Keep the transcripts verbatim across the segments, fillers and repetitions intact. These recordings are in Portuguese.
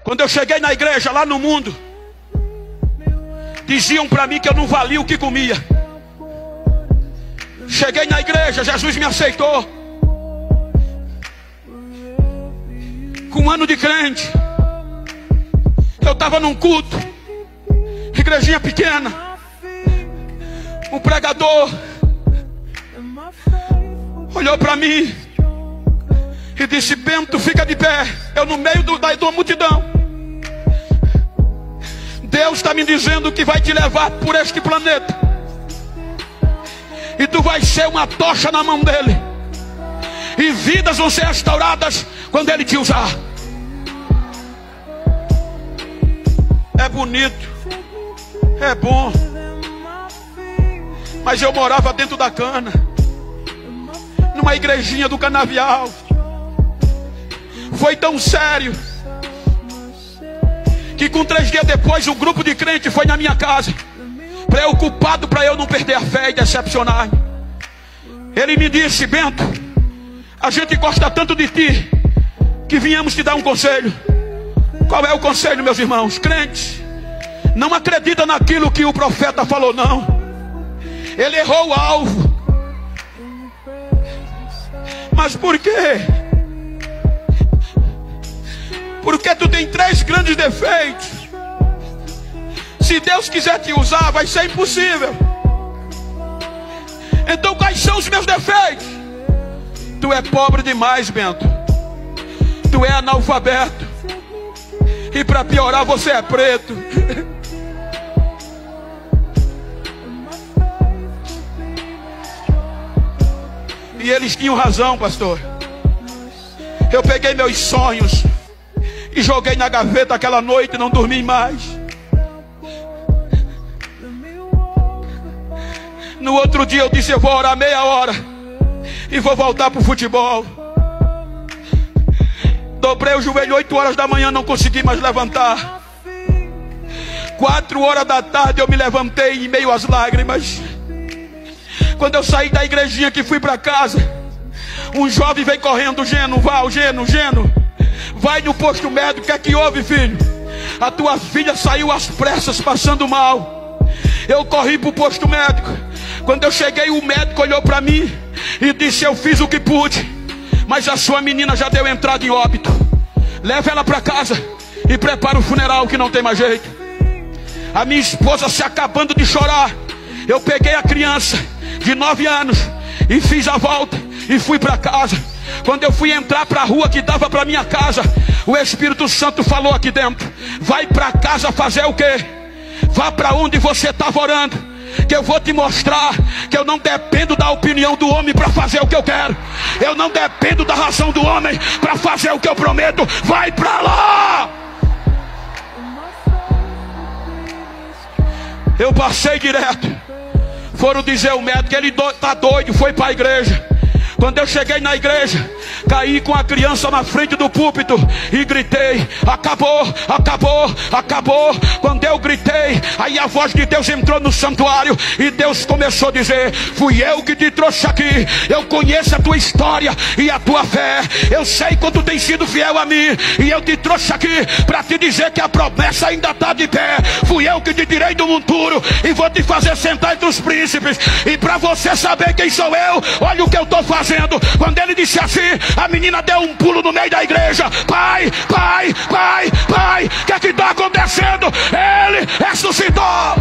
Quando eu cheguei na igreja lá no mundo, diziam para mim que eu não valia o que comia. Cheguei na igreja, Jesus me aceitou. Com um ano de crente, eu estava num culto, igrejinha pequena. Um pregador olhou para mim e disse: Bento, fica de pé. Eu no meio do, da, da multidão. Deus está me dizendo que vai te levar por este planeta, e tu vai ser uma tocha na mão dele, e vidas vão ser restauradas quando ele te usar. É bonito, é bom, mas eu morava dentro da cana, numa igrejinha do Canavial. Foi tão sério que com três dias depois um grupo de crente foi na minha casa, preocupado para eu não perder a fé e decepcionar. Ele me disse: Bento, a gente gosta tanto de ti que viemos te dar um conselho. Qual é o conselho, meus irmãos? Crente não acredita naquilo que o profeta falou, não. Ele errou o alvo. Mas por quê? Porque tu tem três grandes defeitos. Se Deus quiser te usar, vai ser impossível. Então quais são os meus defeitos? Tu é pobre demais, Bento. Tu é analfabeto. E para piorar, você é preto. E eles tinham razão, pastor. Eu peguei meus sonhos e joguei na gaveta aquela noite e não dormi mais. No outro dia eu disse: eu vou orar meia hora e vou voltar para o futebol. Dobrei o joelho oito horas da manhã, não consegui mais levantar. Quatro horas da tarde eu me levantei em meio às lágrimas. Quando eu saí da igrejinha que fui para casa, um jovem veio correndo: Geno, Val, Geno, Geno, vai no posto médico. O que é que houve, filho? A tua filha saiu às pressas passando mal. Eu corri para o posto médico. Quando eu cheguei, o médico olhou para mim e disse: eu fiz o que pude, mas a sua menina já deu entrada em óbito. Leva ela para casa e prepara o funeral, que não tem mais jeito. A minha esposa se acabando de chorar, eu peguei a criança de nove anos e fiz a volta e fui para casa. Quando eu fui entrar para a rua que dava para minha casa, o Espírito Santo falou aqui dentro: vai para casa fazer o quê? Vá para onde você estava orando, que eu vou te mostrar que eu não dependo da opinião do homem para fazer o que eu quero. Eu não dependo da razão do homem para fazer o que eu prometo. Vai para lá. Eu passei direto. Foram dizer ao médico: ele está doido, foi para a igreja. Quando eu cheguei na igreja, caí com a criança na frente do púlpito e gritei: acabou, acabou, acabou. Quando eu gritei, aí a voz de Deus entrou no santuário e Deus começou a dizer: fui eu que te trouxe aqui. Eu conheço a tua história e a tua fé. Eu sei quanto tem sido fiel a mim, e eu te trouxe aqui para te dizer que a promessa ainda está de pé. Fui eu que te tirei do monturo e vou te fazer sentar entre os príncipes. E para você saber quem sou eu, olha o que eu estou fazendo. Quando ele disse assim, a menina deu um pulo no meio da igreja: pai, pai, pai, pai, o que é que está acontecendo? Ele ressuscitou.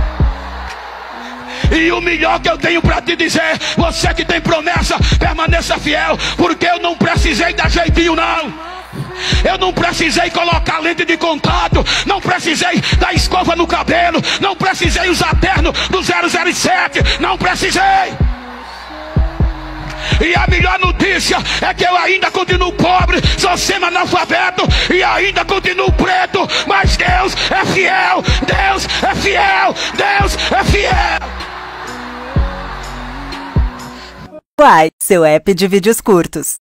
E o melhor que eu tenho para te dizer: você que tem promessa, permaneça fiel, porque eu não precisei dar jeitinho, não. Eu não precisei colocar lente de contato, não precisei dar escova no cabelo, não precisei usar terno do zero zero sete, não precisei. E a melhor notícia é que eu ainda continuo pobre, sou semi-analfabeto e ainda continuo preto. Mas Deus é fiel, Deus é fiel, Deus é fiel. Uai, seu app de vídeos curtos.